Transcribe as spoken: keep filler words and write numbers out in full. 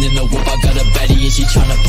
in the whip, I got a baddie and she tryna